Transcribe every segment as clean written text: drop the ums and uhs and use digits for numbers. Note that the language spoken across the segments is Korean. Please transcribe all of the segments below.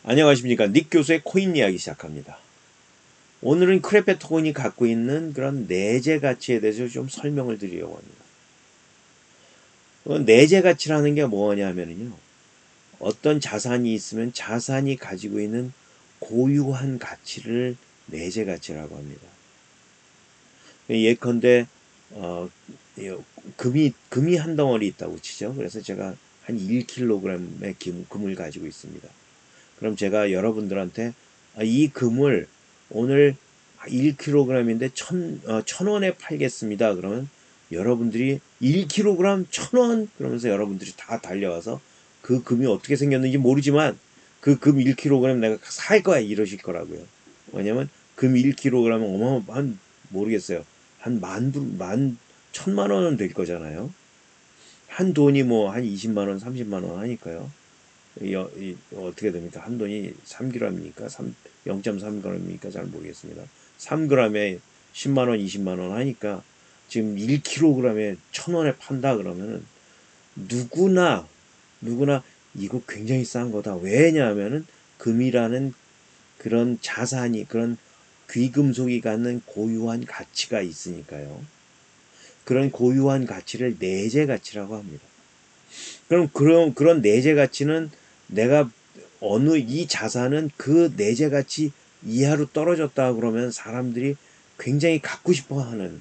안녕하십니까. 닉 교수의 코인 이야기 시작합니다. 오늘은 크레페토 코인이 갖고 있는 그런 내재 가치에 대해서 좀 설명을 드리려고 합니다. 내재 가치라는 게 뭐냐면요. 어떤 자산이 있으면 자산이 가지고 있는 고유한 가치를 내재 가치라고 합니다. 예컨대 금이 한 덩어리 있다고 치죠. 그래서 제가 한 1kg의 금을 가지고 있습니다. 그럼 제가 여러분들한테 이 금을 오늘 1kg인데 1,000원에 팔겠습니다. 그러면 여러분들이 1kg 1,000원 그러면서 여러분들이 다 달려와서 그 금이 어떻게 생겼는지 모르지만 그 금 1kg 내가 살 거야 이러실 거라고요. 왜냐면 금 1kg은 어마어마한 모르겠어요. 한 천만 원은 될 거잖아요. 한 돈이 뭐 한 20만 원, 30만 원 하니까요. 어떻게 됩니까? 한 돈이 3g입니까? 0.3g입니까? 잘 모르겠습니다. 3g에 10만 원, 20만 원 하니까 지금 1kg에 1,000원에 판다 그러면은 누구나 이거 굉장히 싼 거다. 왜냐하면은 금이라는 그런 자산이 그런 귀금속이 갖는 고유한 가치가 있으니까요. 그런 고유한 가치를 내재 가치라고 합니다. 그럼 그런 내재 가치는 내가 어느 이 자산은 그 내재 가치 이하로 떨어졌다 그러면 사람들이 굉장히 갖고 싶어 하는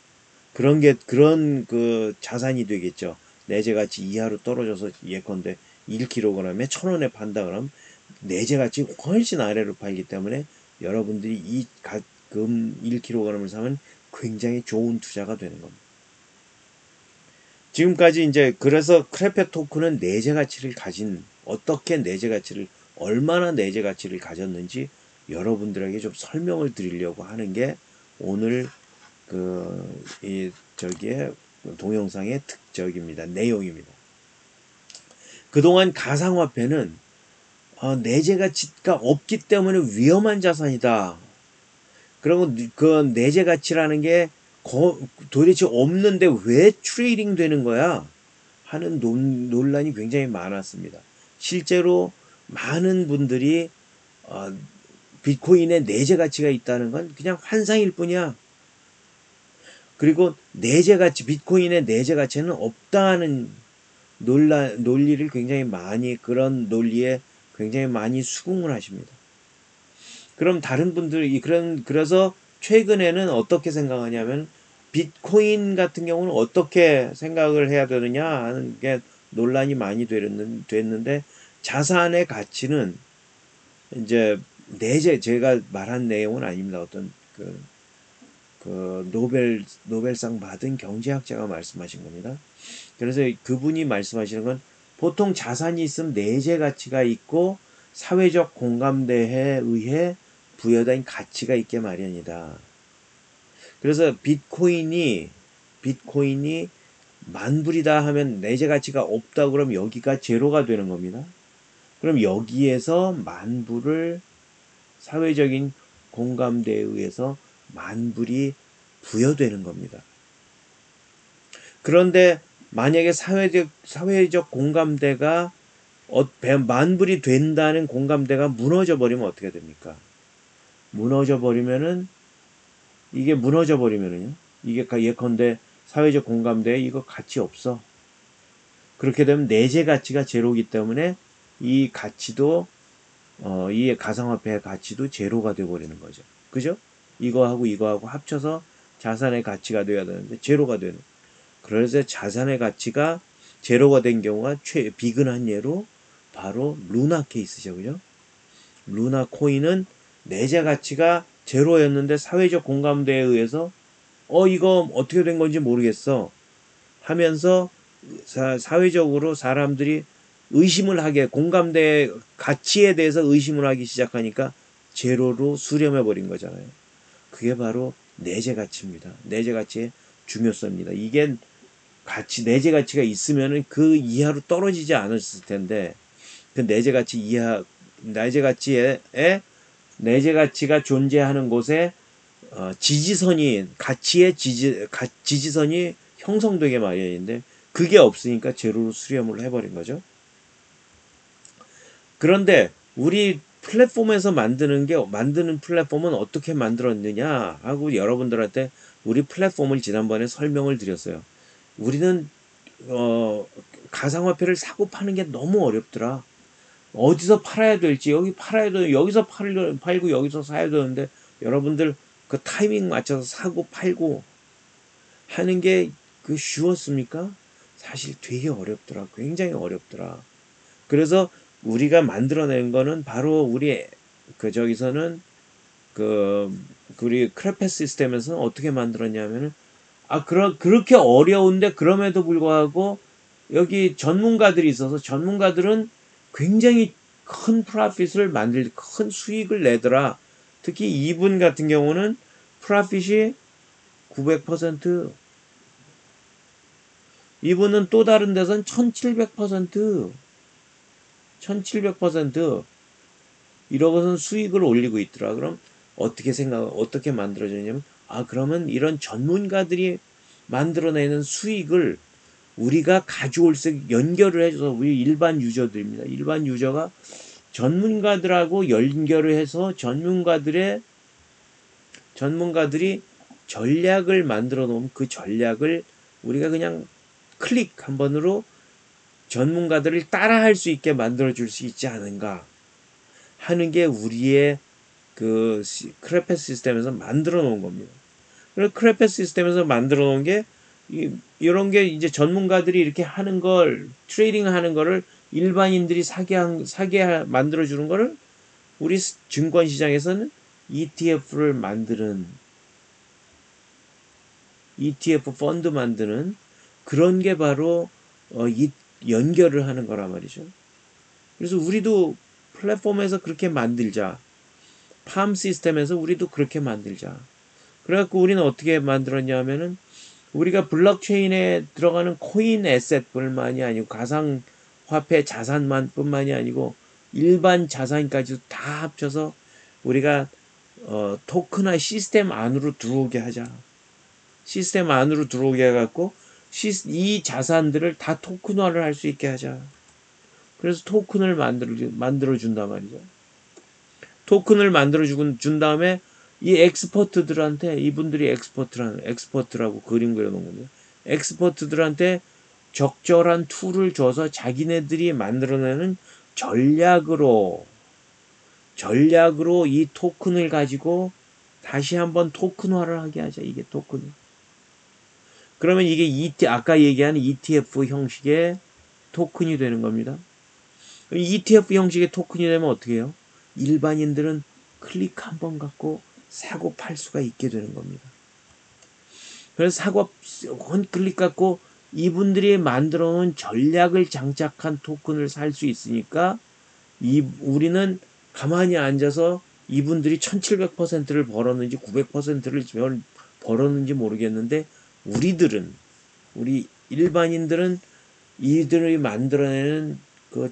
그런 그 자산이 되겠죠. 내재 가치 이하로 떨어져서 예컨대 1kg에 1,000원에 판다 그러면 내재 가치 훨씬 아래로 팔기 때문에 여러분들이 금 1kg을 사면 굉장히 좋은 투자가 되는 겁니다. 지금까지 이제 그래서 크레페 토크는 내재 가치를 어떻게 내재 가치를 얼마나 내재 가치를 가졌는지 여러분들에게 좀 설명을 드리려고 하는 게 오늘 저기에 동영상의 내용입니다. 그동안 가상화폐는 내재 가치가 없기 때문에 위험한 자산이다. 그리고 그 내재 가치라는 게 도대체 없는데 왜 트레이딩 되는 거야? 하는 논란이 굉장히 많았습니다. 실제로 많은 분들이 비트코인에 내재 가치가 있다는 건 그냥 환상일 뿐이야. 그리고 비트코인의 내재 가치는 없다는 논리를 굉장히 그런 논리에 굉장히 많이 수긍을 하십니다. 그럼 다른 분들이 그래서 최근에는 어떻게 생각하냐면 비트코인 같은 경우는 어떻게 생각을 해야 되느냐 하는 게 논란이 많이 됐는데 자산의 가치는 이제 제가 말한 내용은 아닙니다. 어떤 그 노벨상 받은 경제학자가 말씀하신 겁니다. 그래서 그분이 말씀하시는 건 보통 자산이 있으면 내재 가치가 있고 사회적 공감대에 의해 부여된 가치가 있게 마련이다. 그래서 비트코인이 만불이다 하면 내재 가치가 없다 그러면 여기가 제로가 되는 겁니다. 그럼 여기에서 만불을 사회적인 공감대에 의해서 만불이 부여되는 겁니다. 그런데 만약에 사회적 공감대가 만불이 된다는 공감대가 무너져 버리면 어떻게 됩니까? 이게 무너져 버리면은요. 이게 예컨대 사회적 공감대에 이거 가치 없어. 그렇게 되면 내재 가치가 제로이기 때문에 이 가치도 이 가상화폐의 가치도 제로가 돼 버리는 거죠. 그죠? 이거하고 합쳐서 자산의 가치가 돼야 되는데 제로가 되는. 그래서 자산의 가치가 제로가 된 경우가 비근한 예로 바로 루나 케이스죠. 그죠? 루나 코인은 내재 가치가 제로였는데 사회적 공감대에 의해서 이거 어떻게 된 건지 모르겠어 하면서 사회적으로 사람들이 의심을 하게 공감대 가치에 대해서 의심을 하기 시작하니까 제로로 수렴해 버린 거잖아요. 그게 바로 내재 가치입니다. 내재 가치의 중요성입니다. 이게 내재 가치가 있으면은 그 이하로 떨어지지 않았을 텐데 그 내재 가치가 존재하는 곳에 지지선이 형성되게 마련인데 그게 없으니까 제로로 수렴을 해버린 거죠. 그런데 우리 플랫폼에서 만드는 플랫폼은 어떻게 만들었느냐 하고 여러분들한테 우리 플랫폼을 지난번에 설명을 드렸어요. 우리는 가상화폐를 사고 파는 게 너무 어렵더라. 어디서 팔아야 될지 여기 팔아야 돼 여기서 팔고 여기서 사야 되는데 여러분들 그 타이밍 맞춰서 사고 팔고 하는 게 그 쉬웠습니까? 사실 되게 어렵더라. 굉장히 어렵더라. 그래서 우리가 만들어낸 거는 바로 우리 그 저기서는 그 우리 크레페 시스템에서는 어떻게 만들었냐면은 그렇게 어려운데 그럼에도 불구하고 여기 전문가들이 있어서 전문가들은 굉장히 큰 프로핏을 큰 수익을 내더라. 특히 이분 같은 경우는 프로핏이 900%, 이분은 또 다른 데선 1700%, 1700% 이러고선 수익을 올리고 있더라. 그럼 어떻게 만들어지냐면, 그러면 이런 전문가들이 만들어내는 수익을 우리가 가져올 수 연결을 해줘서 우리 일반 유저들입니다. 일반 유저가 전문가들하고 연결을 해서 전문가들이 전략을 만들어 놓으면 그 전략을 우리가 그냥 클릭 한 번으로 전문가들을 따라할 수 있게 만들어 줄 수 있지 않은가 하는 게 우리의 그 크레페 시스템에서 만들어 놓은 겁니다. 그래서 크레페 시스템에서 만들어 놓은 게 이런 게 이제 전문가들이 이렇게 하는 걸 트레이딩 하는 거를 일반인들이 사게 만들어 주는 거를 우리 증권 시장에서는 ETF를 만드는 ETF 펀드 만드는 그런 게 바로 이 연결을 하는 거란 말이죠. 그래서 우리도 플랫폼에서 그렇게 만들자. 팜 시스템에서 우리도 그렇게 만들자. 그래갖고 우리는 어떻게 만들었냐 하면은 우리가 블록체인에 들어가는 코인 에셋뿐만이 아니고 가상화폐 자산만 뿐만이 아니고 일반 자산까지도 다 합쳐서 우리가 토큰화 시스템 안으로 들어오게 하자. 시스템 안으로 들어오게 해갖고 이 자산들을 다 토큰화를 할 수 있게 하자. 그래서 토큰을 만들어 준단 말이죠. 토큰을 만들어 준 다음에 이 엑스퍼트들한테 이분들이 엑스퍼트라고 그림 그려놓은 겁니다. 엑스퍼트들한테 적절한 툴을 줘서 자기네들이 만들어내는 전략으로 이 토큰을 가지고 다시 한번 토큰화를 하게 하자. 이게 토큰. 그러면 이게 아까 얘기한 ETF 형식의 토큰이 되는 겁니다. ETF 형식의 토큰이 되면 어떻게 해요? 일반인들은 클릭 한 번 갖고 사고 팔 수가 있게 되는 겁니다. 그래서 원 클릭 갖고 이분들이 만들어 놓은 전략을 장착한 토큰을 살 수 있으니까 우리는 가만히 앉아서 이분들이 1700%를 벌었는지 900%를 벌었는지 모르겠는데 우리 일반인들은 이들이 만들어내는 그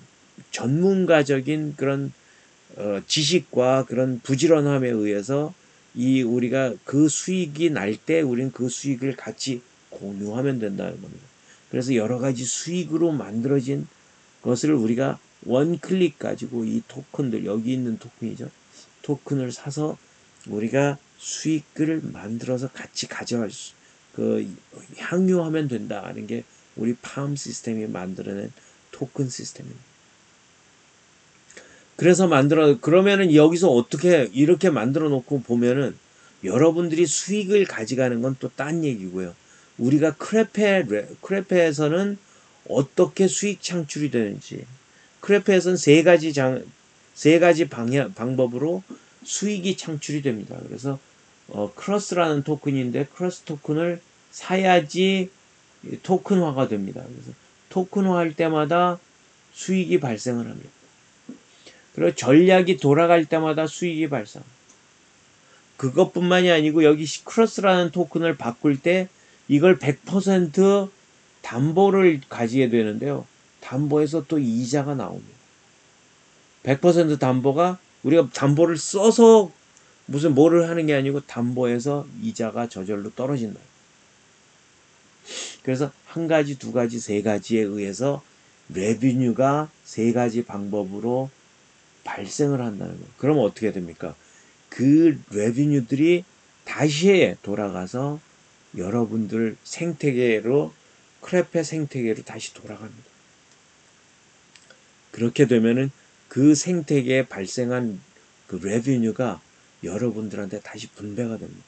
전문가적인 그런 지식과 그런 부지런함에 의해서 우리가 그 수익이 날 때 우리는 그 수익을 같이 공유하면 된다는 겁니다. 그래서 여러 가지 수익으로 만들어진 것을 우리가 원클릭 가지고 이 토큰들 여기 있는 토큰이죠. 토큰을 사서 우리가 수익을 만들어서 같이 향유하면 된다는 게 우리 팜 시스템이 만들어낸 토큰 시스템입니다. 그래서 그러면은 여기서 어떻게 이렇게 만들어 놓고 보면은 여러분들이 수익을 가져가는 건 또 딴 얘기고요. 우리가 크레페에서는 어떻게 수익 창출이 되는지, 크레페에서는 세 가지 방법으로 수익이 창출이 됩니다. 그래서 크러스라는 토큰인데 크러스 토큰을 사야지 토큰화가 됩니다. 그래서 토큰화할 때마다 수익이 발생을 합니다. 그리고 전략이 돌아갈 때마다 수익이 발생. 그것뿐만이 아니고 여기 크로스라는 토큰을 바꿀 때 이걸 100% 담보를 가지게 되는데요. 담보에서 또 이자가 나옵니다. 100% 담보가 우리가 담보를 써서 무슨 뭐를 하는 게 아니고 담보에서 이자가 저절로 떨어진다. 그래서 한 가지, 두 가지, 세 가지에 의해서 레비뉴가 세 가지 방법으로 발생을 한다는 거예요. 그러면 어떻게 됩니까? 그 레비뉴들이 다시 돌아가서 여러분들 생태계로 크레페 생태계로 다시 돌아갑니다. 그렇게 되면은 그 생태계에 발생한 그 레비뉴가 여러분들한테 다시 분배가 됩니다.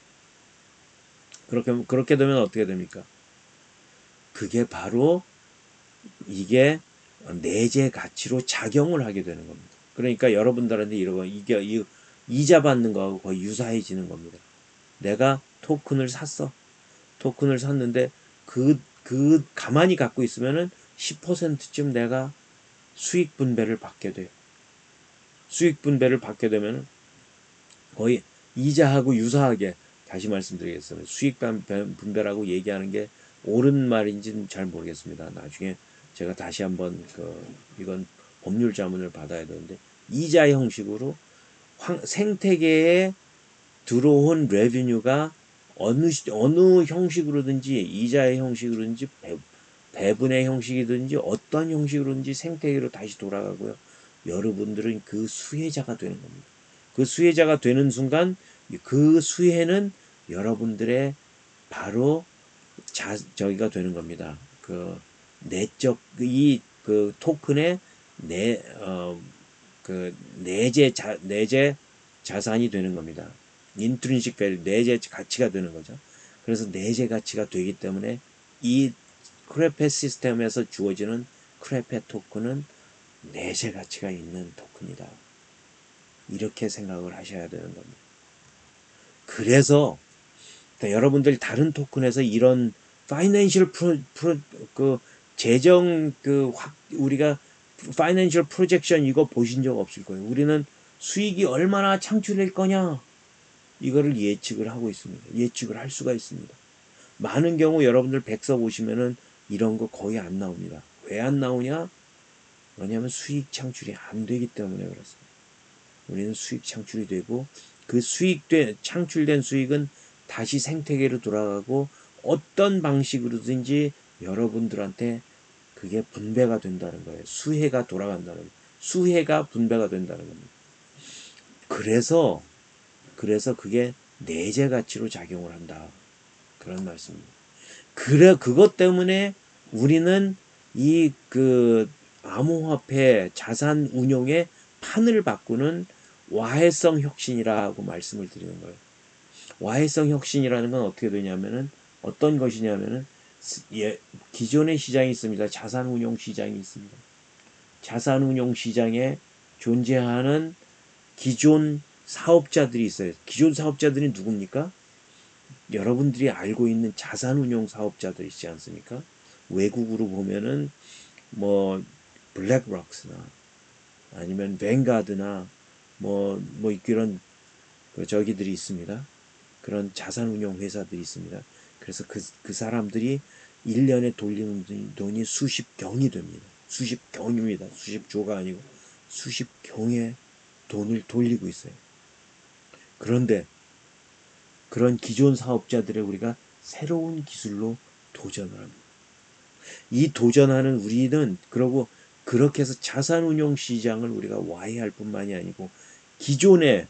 그렇게 되면 어떻게 됩니까? 그게 바로 이게 내재 가치로 작용을 하게 되는 겁니다. 그러니까 여러분들한테 이러고 이게 이자 받는 거하고 거의 유사해지는 겁니다. 내가 토큰을 샀어. 토큰을 샀는데 그 가만히 갖고 있으면은 10%쯤 내가 수익 분배를 받게 돼요. 수익 분배를 받게 되면은 거의 이자하고 유사하게 다시 말씀드리겠습니다. 수익 분배라고 얘기하는 게 옳은 말인지는 잘 모르겠습니다. 나중에 제가 다시 한번 이건 법률 자문을 받아야 되는데 이자 형식으로 생태계에 들어온 레비뉴가 어느 형식으로든지 이자의 형식으로든지 배분의 형식이든지 어떤 형식으로든지 생태계로 다시 돌아가고요. 여러분들은 그 수혜자가 되는 겁니다. 그 수혜자가 되는 순간 그 수혜는 여러분들의 바로 저기가 되는 겁니다. 그 내적 그 토큰의 내재 자산이 되는 겁니다. 인트린식 밸류 내재 가치가 되는 거죠. 그래서 내재 가치가 되기 때문에 이 크레페 시스템에서 주어지는 크레페 토큰은 내재 가치가 있는 토큰이다. 이렇게 생각을 하셔야 되는 겁니다. 그래서 여러분들이 다른 토큰에서 이런 파이낸셜 그 재정 우리가 파이낸셜 프로젝션 이거 보신 적 없을 거예요. 우리는 수익이 얼마나 창출될 거냐 이거를 예측을 하고 있습니다. 예측을 할 수가 있습니다. 많은 경우 여러분들 백서 보시면은 이런 거 거의 안 나옵니다. 왜 안 나오냐? 왜냐하면 수익 창출이 안 되기 때문에 그렇습니다. 우리는 수익 창출이 되고 그 창출된 수익은 다시 생태계로 돌아가고 어떤 방식으로든지 여러분들한테 그게 분배가 된다는 거예요. 수혜가 돌아간다는 거예요. 수혜가 분배가 된다는 겁니다. 그래서 그게 내재 가치로 작용을 한다. 그런 말씀입니다. 그것 때문에 우리는 암호화폐 자산 운용의 판을 바꾸는 와해성 혁신이라고 말씀을 드리는 거예요. 와해성 혁신이라는 건 어떻게 되냐면은 어떤 것이냐면은 기존의 시장이 있습니다. 자산운용 시장이 있습니다. 자산운용 시장에 존재하는 기존 사업자들이 있어요. 기존 사업자들이 누굽니까? 여러분들이 알고 있는 자산운용 사업자들 있지 않습니까? 외국으로 보면은 뭐 블랙록스나 아니면 뱅가드나 뭐 이런 저기들이 있습니다. 그런 자산운용 회사들이 있습니다. 그래서 그 사람들이 1년에 돌리는 돈이 수십 경이 됩니다. 수십 경입니다. 수십 조가 아니고 수십 경의 돈을 돌리고 있어요. 그런데 그런 기존 사업자들의 우리가 새로운 기술로 도전을 합니다. 이 도전하는 우리는 그렇게 해서 자산운용 시장을 우리가 와해할 뿐만이 아니고 기존의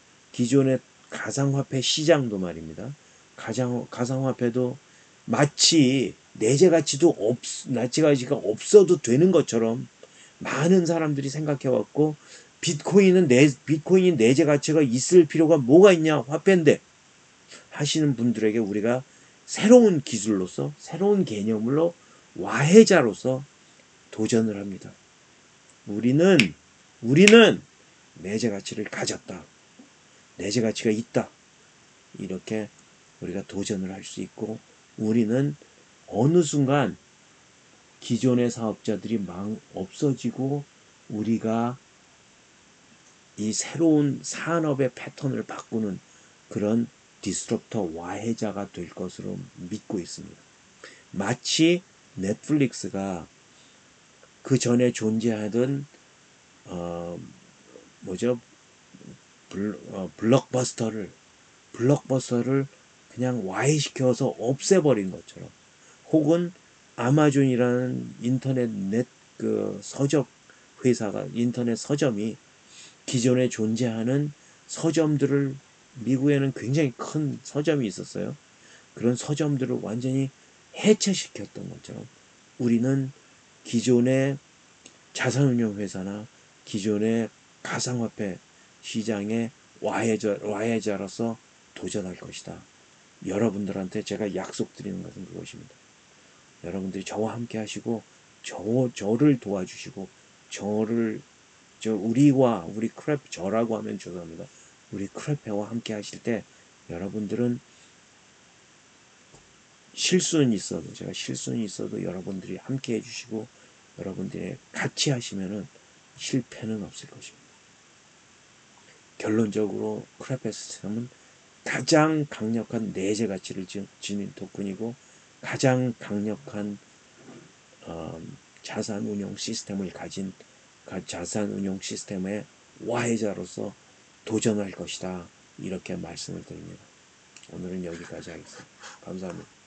가상화폐 시장도 말입니다. 가상화폐도 마치 내재 가치가 없어도 되는 것처럼 많은 사람들이 생각해 왔고 비트코인이 내재 가치가 있을 필요가 뭐가 있냐 화폐인데 하시는 분들에게 우리가 새로운 기술로서 새로운 개념으로 와해자로서 도전을 합니다. 우리는 내재 가치를 가졌다. 내재 가치가 있다. 이렇게 우리가 도전을 할 수 있고 우리는 어느 순간 기존의 사업자들이 없어지고 우리가 이 새로운 산업의 패턴을 바꾸는 그런 디스럽터 와해자가 될 것으로 믿고 있습니다. 마치 넷플릭스가 그 전에 존재하던 블록버스터를 그냥 와해시켜서 없애버린 것처럼 혹은 아마존이라는 인터넷 서적 회사가 인터넷 서점이 기존에 존재하는 서점들을, 미국에는 굉장히 큰 서점이 있었어요. 그런 서점들을 완전히 해체시켰던 것처럼 우리는 기존의 자산운용회사나 기존의 가상화폐 시장의 와해자로서 도전할 것이다. 여러분들한테 제가 약속드리는 것은 그것입니다. 여러분들이 저와 함께 하시고 저를 도와주시고 우리 크랩, 저라고 하면 죄송합니다. 우리 크랩회와 함께 하실 때 여러분들은 제가 실수는 있어도 여러분들이 함께 해주시고 여러분들이 같이 하시면은 실패는 없을 것입니다. 결론적으로 크랩회 시스템은 가장 강력한 내재 가치를 지닌 토큰이고 가장 강력한 자산 운용 시스템을 가진 자산 운용 시스템의 와해자로서 도전할 것이다. 이렇게 말씀을 드립니다. 오늘은 여기까지 하겠습니다. 감사합니다.